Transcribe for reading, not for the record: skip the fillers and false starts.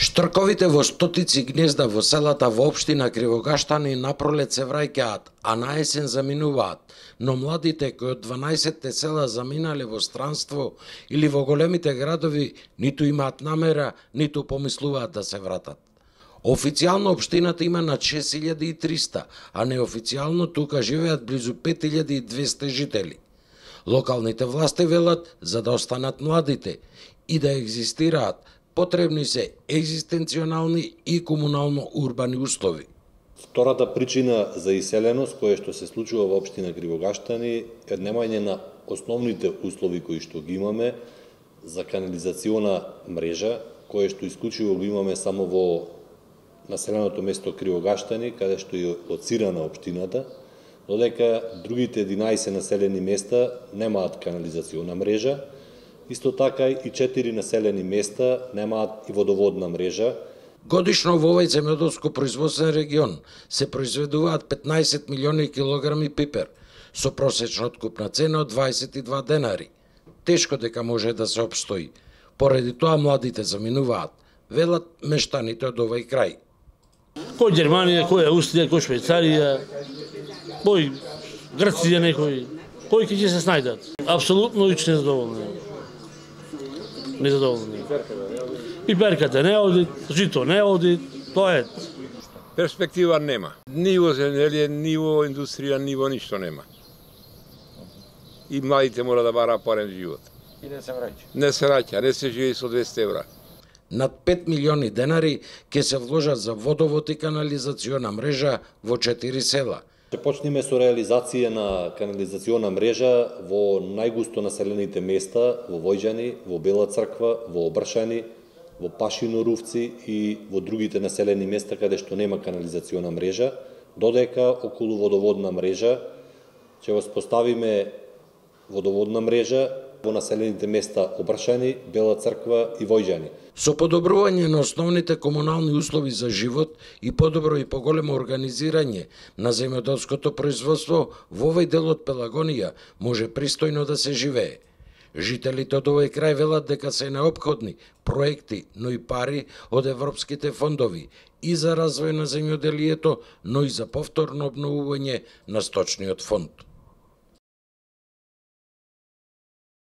Штрковите во стотици гнезда во селата во општина Кривогаштани напролет се враќаат, а на есен заминуваат, но младите кои од 12 села заминале во странство или во големите градови ниту имаат намера, ниту помислуваат да се вратат. Официјално општината има над 6300, а неофицијално тука живеат близу 5200 жители. Локалните власти велат за да останат младите и да екзистираат, потребни се екзистенционални и комунално-урбани услови. Втората причина за иселеност која што се случува во општина Кривогаштани е немање на основните услови кои што ги имаме за канализациона мрежа, која што исклучиво го имаме само во населеното место Кривогаштани, каде што е лоцирана општината, додека другите 11 населени места немаат канализациона мрежа. Исто така и 4 населени места немаат и водоводна мрежа. Годишно во овој земјоделско-производствен регион се произведуваат 15 милиони килограми пипер со просечна откупна цена од 22 денари. Тешко дека може да се опстои. Поради тоа младите заминуваат, велат мештаните од овој крај. Кој Германија, кој Австрија, кој Швајцарија, кој Грција некој, кој ќе се снајдат. Апсолутно и незадоволни. Незадоволни. Пиперката не оди, жито не оди, тоа е. Перспектива нема. Ни во земјелие, ни во индустрија, ни во ништо нема. И младите мора да бара парен живот. И не се враќа. Не се враќа, не се живее со 200 евра. Над 5 милиони денари ќе се вложат за водовод и канализациона мрежа во 4 села. Ќе почнеме со реализација на канализациона мрежа во најгусто населените места, во Војџани, во Бела Црква, во Обршани, во Пашино Рувци и во другите населени места каде што нема канализациона мрежа, додека околу водоводна мрежа ќе воспоставиме водоводна мрежа во населените места Обршани, Бела Црква и Војџани. Со подобрување на основните комунални услови за живот и подобро и поголемо организирање на земјоделското производство во овој дел од Пелагонија може пристојно да се живее. Жителите од овој крај велат дека се неопходни проекти, но и пари од европските фондови и за развој на земјоделието, но и за повторно обновување на сточниот фонд.